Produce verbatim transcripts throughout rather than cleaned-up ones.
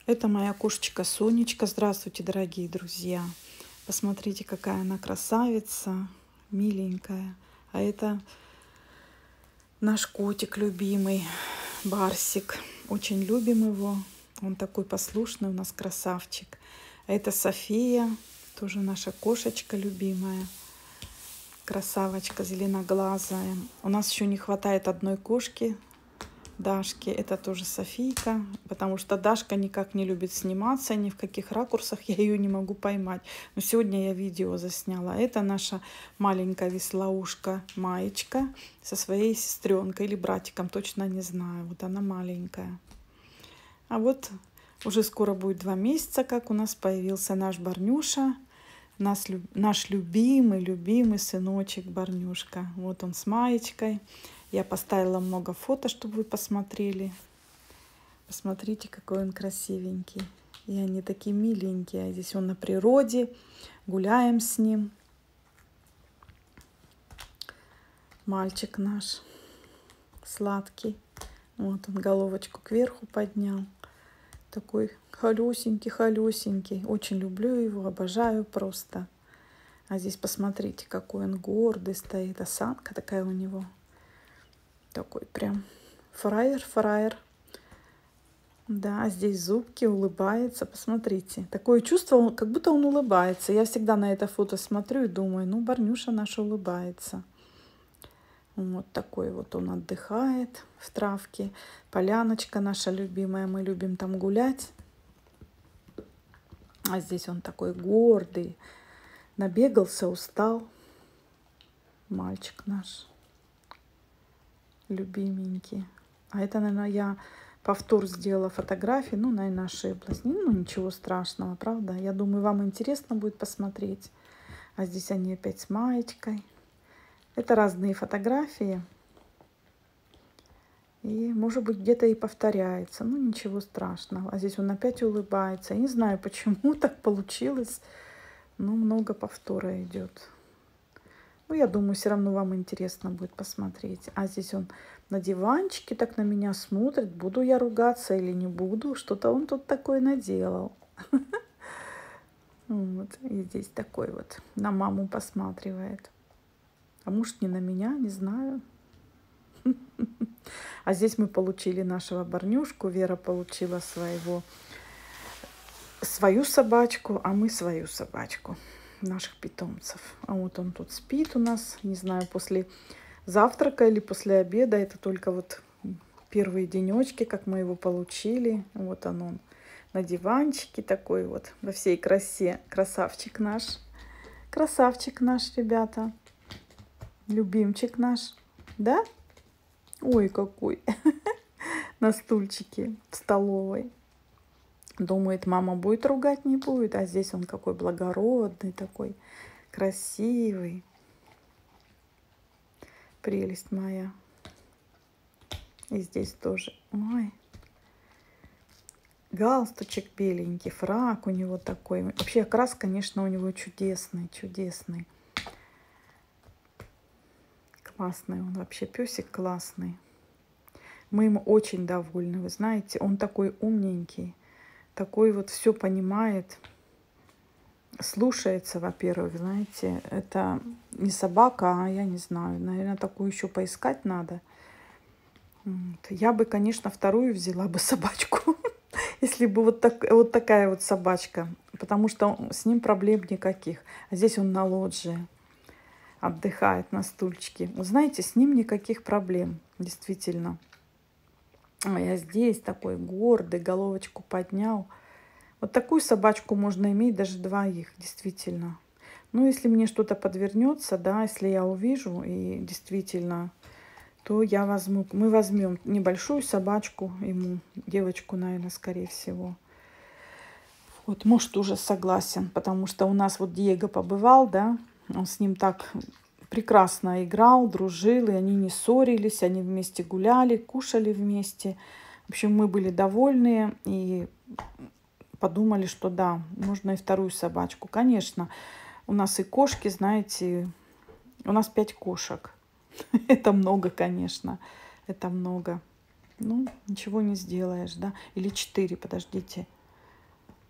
Это моя кошечка Сонечка. Здравствуйте, дорогие друзья. Посмотрите, какая она красавица, миленькая. А это наш котик любимый, Барсик. Очень любим его. Он такой послушный у нас красавчик. А это София, тоже наша кошечка любимая. Красавочка зеленоглазая. У нас еще не хватает одной кошки, Дашки. Это тоже Софийка, потому что Дашка никак не любит сниматься, ни в каких ракурсах я ее не могу поймать. Но сегодня я видео засняла. Это наша маленькая веслоушка Маечка со своей сестренкой или братиком, точно не знаю. Вот она маленькая. А вот уже скоро будет два месяца, как у нас появился наш Барнюша. Наш, наш любимый, любимый сыночек Барнюшка. Вот он с Маечкой. Я поставила много фото, чтобы вы посмотрели. Посмотрите, какой он красивенький. И они такие миленькие. А здесь он на природе. Гуляем с ним. Мальчик наш сладкий. Вот он головочку кверху поднял. Такой холесенький, холесенький. Очень люблю его, обожаю просто. А здесь посмотрите, какой он гордый стоит. Осанка такая у него. Такой прям фраер, фраер. Да, здесь зубки, улыбается. Посмотрите. Такое чувство, как будто он улыбается. Я всегда на это фото смотрю и думаю, ну, Барнюша наш улыбается. Вот такой вот он отдыхает в травке. Поляночка наша любимая. Мы любим там гулять. А здесь он такой гордый. Набегался, устал. Мальчик наш. Любименький. А это, наверное, я повтор сделала фотографии. Ну, наверное, ошиблась. Ну, ничего страшного, правда? Я думаю, вам интересно будет посмотреть. А здесь они опять с Маечкой. Это разные фотографии. И, может быть, где-то и повторяется. Ну, ничего страшного. А здесь он опять улыбается. Я не знаю, почему так получилось. Но много повтора идет. Ну, я думаю, все равно вам интересно будет посмотреть. А здесь он на диванчике так на меня смотрит. Буду я ругаться или не буду. Что-то он тут такое наделал. Вот. И здесь такой вот на маму посматривает. А может, не на меня, не знаю. А здесь мы получили нашего Барнюшку. Вера получила своего, свою собачку, а мы свою собачку. Наших питомцев. А вот он тут спит у нас, не знаю, после завтрака или после обеда. Это только вот первые денечки, как мы его получили. Вот он, он на диванчике такой вот во всей красе. Красавчик наш. Красавчик наш, ребята. Любимчик наш. Да? Ой, какой. На стульчике в столовой. Думает, мама будет ругать, не будет. А здесь он какой благородный, такой красивый. Прелесть моя. И здесь тоже. Ой. Галстучек беленький, фрак у него такой. Вообще окрас, конечно, у него чудесный, чудесный. Классный он вообще, песик классный. Мы им очень довольны, вы знаете. Он такой умненький. Такой вот все понимает, слушается, во-первых, знаете, это не собака, а я не знаю, наверное, такую еще поискать надо. Вот. Я бы, конечно, вторую взяла бы собачку, если бы вот, так, вот такая вот собачка, потому что с ним проблем никаких. А здесь он на лоджии отдыхает на стульчике. Вы знаете, с ним никаких проблем, действительно. А я здесь такой гордый, головочку поднял. Вот такую собачку можно иметь даже двоих, действительно. Ну, если мне что-то подвернется, да, если я увижу, и действительно, то я возьму, мы возьмем небольшую собачку ему, девочку, наверное, скорее всего. Вот, может, уже согласен, потому что у нас вот Диего побывал, да, он с ним так прекрасно играл, дружил, и они не ссорились, они вместе гуляли, кушали вместе. В общем, мы были довольны и подумали, что да, нужно и вторую собачку. Конечно, у нас и кошки, знаете, у нас пять кошек. Это много, конечно, это много. Ну, ничего не сделаешь, да. Или четыре, подождите.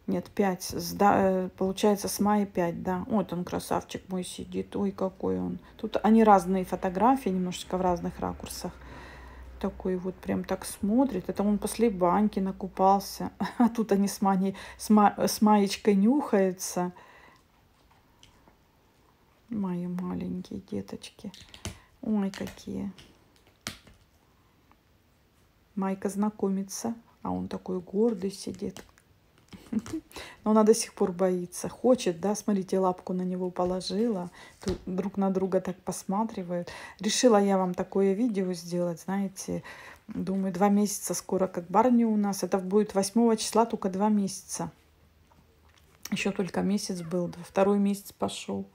Нет, пять. С, да, получается, с мая пять, да. Вот он, красавчик мой, сидит. Ой, какой он. Тут они разные фотографии, немножечко в разных ракурсах. Такой вот прям так смотрит. Это он после баньки накупался. А тут они с, Маней, с, ма, с Маечкой нюхаются. Мои маленькие деточки. Ой, какие. Майка знакомится. А он такой гордый сидит. Но она до сих пор боится. Хочет, да, смотрите, лапку на него положила. Тут друг на друга так посматривают. Решила я вам такое видео сделать, знаете. Думаю, два месяца скоро как Барни у нас. Это будет восьмого числа, только два месяца. Еще только месяц был, второй месяц пошел.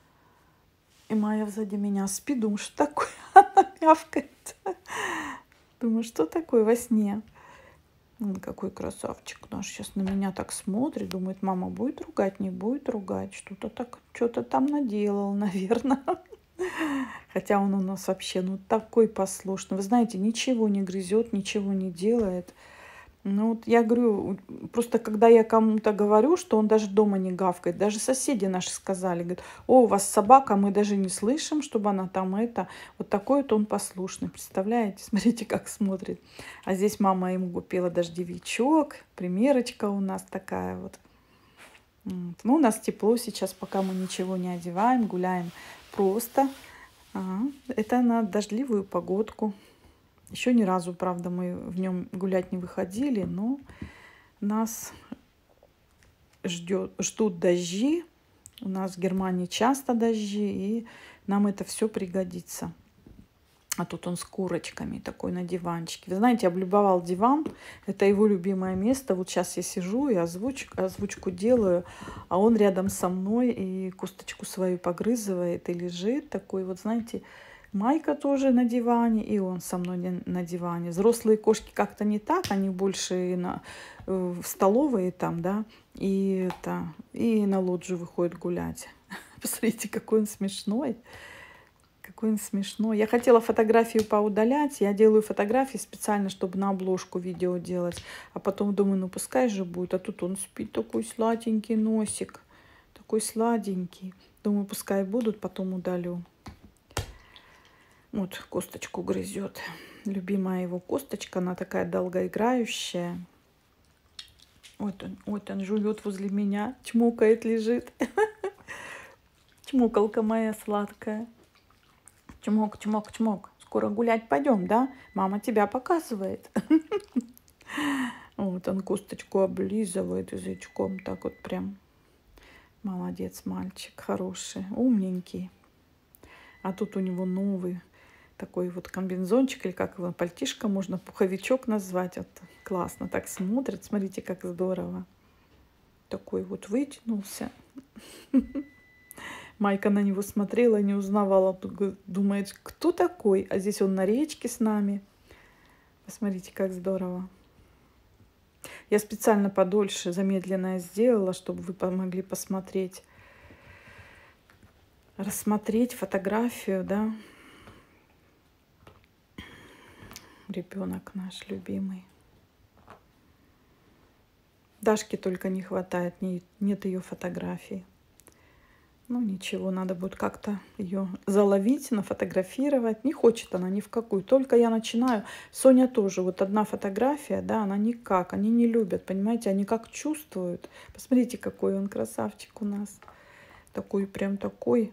И Майя сзади меня спит. Думаю, что такое? Она мявкает. Думаю, что такое во сне? Он какой красавчик наш. Сейчас на меня так смотрит. Думает, мама будет ругать, не будет ругать. Что-то так, что-то там наделал, наверное. Хотя он у нас вообще, ну, такой послушный. Вы знаете, ничего не грызет, ничего не делает. Ну, вот я говорю, просто когда я кому-то говорю, что он даже дома не гавкает, даже соседи наши сказали, говорят, о, у вас собака, мы даже не слышим, чтобы она там это. Вот такой вот он послушный, представляете? Смотрите, как смотрит. А здесь мама ему купила дождевичок, примерочка у нас такая вот. Вот. Ну, у нас тепло сейчас, пока мы ничего не одеваем, гуляем просто. Ага. Это на дождливую погодку. Еще ни разу, правда, мы в нем гулять не выходили, но нас ждет, ждут дожди. У нас в Германии часто дожди, и нам это все пригодится. А тут он с курочками такой на диванчике. Вы знаете, облюбовал диван. Это его любимое место. Вот сейчас я сижу и озвучку, озвучку делаю, а он рядом со мной и косточку свою погрызывает и лежит такой вот, знаете. Майка тоже на диване, и он со мной на диване. Взрослые кошки как-то не так, они больше на, в столовой там, да, и, это, и на лоджию выходят гулять. Посмотрите, какой он смешной. Какой он смешной. Я хотела фотографию поудалять. Я делаю фотографии специально, чтобы на обложку видео делать. А потом думаю, ну пускай же будет. А тут он спит, такой сладенький носик. Такой сладенький. Думаю, пускай будут, потом удалю. Вот косточку грызет. Любимая его косточка. Она такая долгоиграющая. Вот он, вот он жует возле меня. Чмокает, лежит. Чмокалка моя сладкая. Чмок, чмок, чмок. Скоро гулять пойдем, да? Мама тебя показывает. Вот он косточку облизывает язычком. Так вот прям. Молодец, мальчик. Хороший. Умненький. А тут у него новый такой вот комбинзончик, или как его, пальтишко можно, пуховичок назвать. Вот классно так смотрит. Смотрите, как здорово. Такой вот вытянулся. Майка на него смотрела, не узнавала. Думает, кто такой? А здесь он на речке с нами. Посмотрите, как здорово. Я специально подольше замедленное сделала, чтобы вы могли посмотреть, рассмотреть фотографию, да. Ребенок наш любимый. Дашки только не хватает, нет ее фотографий. Ну ничего, надо будет как-то ее заловить, нафотографировать. Не хочет она ни в какую. Только я начинаю. Соня тоже. Вот одна фотография, да, она никак. Они не любят, понимаете, они как чувствуют. Посмотрите, какой он красавчик у нас. Такой, прям такой.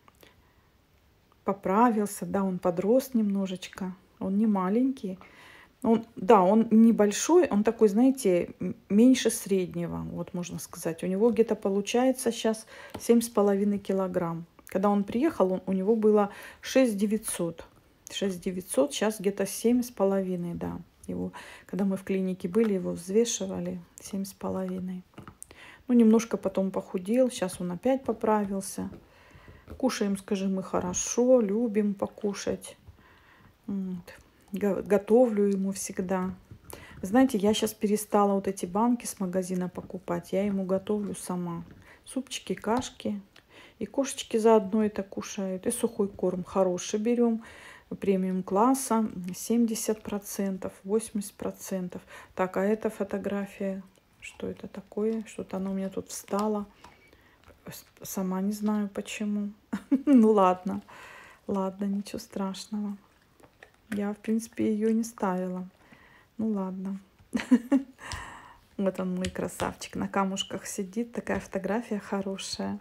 Поправился, да, он подрос немножечко. Он не маленький. Он, да, он небольшой, он такой, знаете, меньше среднего, вот можно сказать. У него где-то получается сейчас семь с половиной килограмм. Когда он приехал, он, у него было шесть девятьсот. шесть девятьсот, сейчас где-то семь с половиной, да. Его, когда мы в клинике были, его взвешивали семь с половиной. Ну, немножко потом похудел, сейчас он опять поправился. Кушаем, скажем, мы хорошо, любим покушать. Вот. Готовлю ему всегда. Знаете, я сейчас перестала вот эти банки с магазина покупать. Я ему готовлю сама. Супчики, кашки. И кошечки заодно это кушают. И сухой корм хороший берем. Премиум класса. семьдесят процентов, восемьдесят процентов. Так, а эта фотография Что это такое? Что-то оно у меня тут встало. Сама не знаю почему. Ну ладно. Ладно, ничего страшного. Я, в принципе, ее не ставила. Ну ладно. Вот он, мой красавчик. На камушках сидит. Такая фотография хорошая.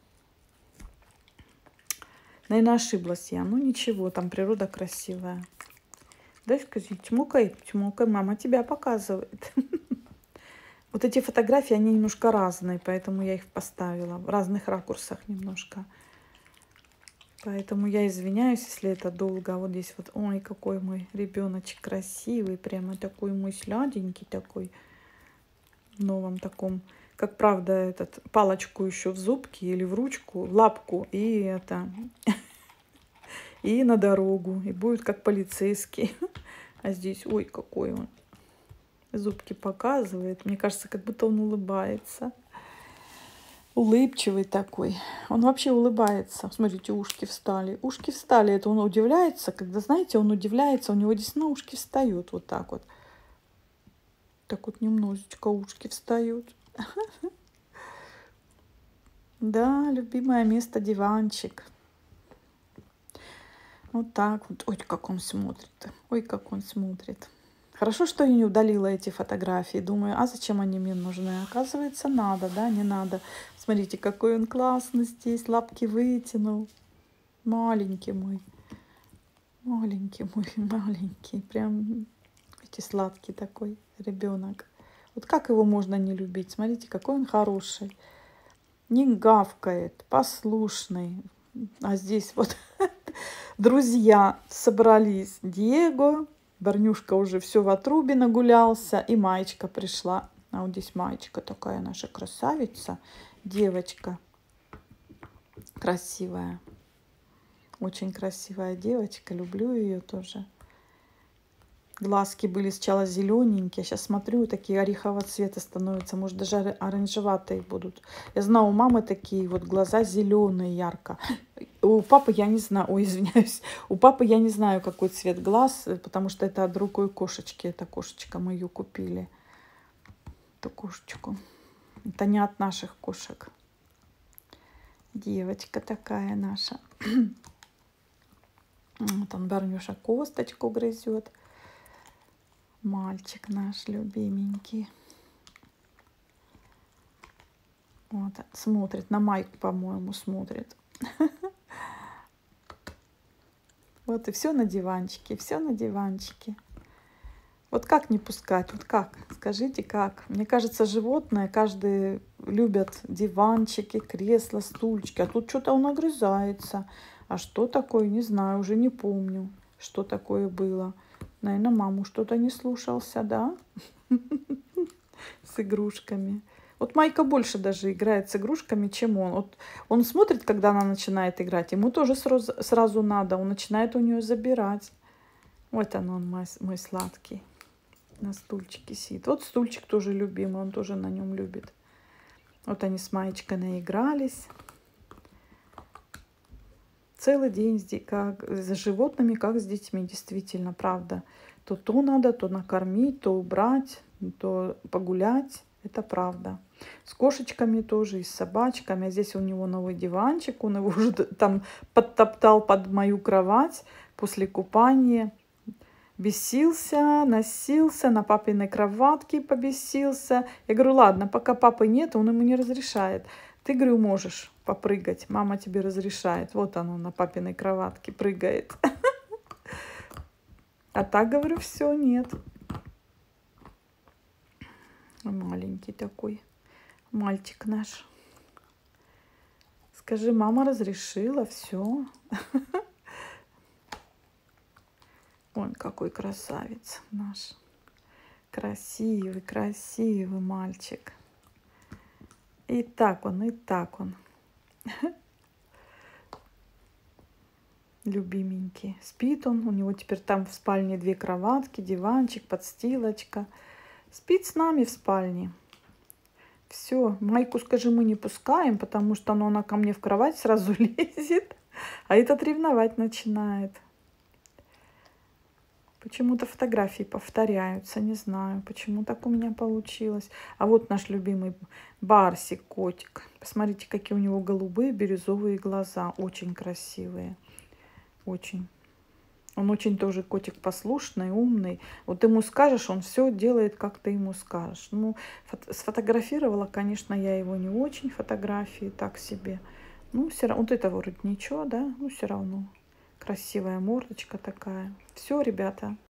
Наверное, ошиблась я. Ну ничего, там природа красивая. Дай сказать, тьмукай, тьмукай, мама тебя показывает. Вот эти фотографии, они немножко разные, поэтому я их поставила. В разных ракурсах немножко. Поэтому я извиняюсь, если это долго. Вот здесь вот, ой, какой мой ребеночек красивый. Прямо такой мой сладенький такой. В новом таком. Как правда, этот палочку еще в зубки или в ручку, в лапку. И это... И на дорогу. И будет как полицейский. А здесь, ой, какой он. Зубки показывает. Мне кажется, как будто он улыбается. Улыбчивый такой. Он вообще улыбается. Смотрите, ушки встали. Ушки встали. Это он удивляется. Когда, знаете, он удивляется, у него здесь на ушки встают. Вот так вот. Так вот немножечко ушки встают. Да, любимое место диванчик. Вот так вот. Ой, как он смотрит. Ой, как он смотрит. Хорошо, что я не удалила эти фотографии. Думаю, а зачем они мне нужны? Оказывается, надо, да, не надо. Смотрите, какой он классный здесь. Лапки вытянул. Маленький мой. Маленький мой, маленький. Прям, видите, сладкий такой ребенок. Вот как его можно не любить? Смотрите, какой он хороший. Не гавкает, послушный. А здесь вот друзья собрались. Диего. Барнюшка уже все в отрубе нагулялся. И Маечка пришла. А вот здесь Маечка такая наша красавица. Девочка. Красивая. Очень красивая девочка. Люблю ее тоже. Глазки были сначала зелененькие. Сейчас смотрю, такие орехового цвета становятся. Может, даже оранжеватые будут. Я знаю, у мамы такие вот глаза зеленые, ярко. У папы я не знаю. Ой, извиняюсь. У папы я не знаю, какой цвет глаз. Потому что это от другой кошечки. Это кошечка, мы ее купили. Эту кошечку. Это не от наших кошек. Девочка такая наша. Вот он, Барнюша, косточку грызет. Мальчик наш любименький. Вот, смотрит на Майку, по-моему, смотрит. Вот и все на диванчике, все на диванчике. Вот как не пускать? Вот как? Скажите, как? Мне кажется, животные, каждый любят диванчики, кресла, стульчики. А тут что-то он огрызается. А что такое? Не знаю, уже не помню, что такое было. Наверное, маму что-то не слушался, да? С игрушками. Вот Майка больше даже играет с игрушками, чем он. Вот он смотрит, когда она начинает играть. Ему тоже сразу, сразу надо. Он начинает у нее забирать. Вот он, он мой, мой сладкий. На стульчике сидит. Вот стульчик тоже любимый. Он тоже на нем любит. Вот они с Маечкой наигрались. Целый день как, за животными, как с детьми, действительно, правда. То то надо, то накормить, то убрать, то погулять. Это правда. С кошечками тоже, и с собачками. А здесь у него новый диванчик. Он его уже там подтоптал под мою кровать после купания. Бесился, носился, на папиной кроватке побесился. Я говорю, ладно, пока папы нет, он ему не разрешает. Ты, говорю, можешь попрыгать. Мама тебе разрешает. Вот оно на папиной кроватке прыгает. А так, говорю, все, нет. Маленький такой. Мальчик наш. Скажи, мама разрешила, все. Он какой красавец наш. Красивый, красивый мальчик. И так он, и так он. Любименький. Спит он. У него теперь там в спальне две кроватки, диванчик, подстилочка. Спит с нами в спальне. Все. Майку, скажи, мы не пускаем, потому что ну, она ко мне в кровать сразу лезет. А этот ревновать начинает. Почему-то фотографии повторяются, не знаю, почему так у меня получилось. А вот наш любимый Барсик, котик. Посмотрите, какие у него голубые бирюзовые глаза. Очень красивые. Очень. Он очень тоже котик послушный, умный. Вот ему скажешь, он все делает, как ты ему скажешь. Ну, фото сфотографировала, конечно, я его не очень, фотографии так себе. Ну, все равно, вот это вроде ничего, да, ну, все равно. Красивая мордочка такая. Все, ребята.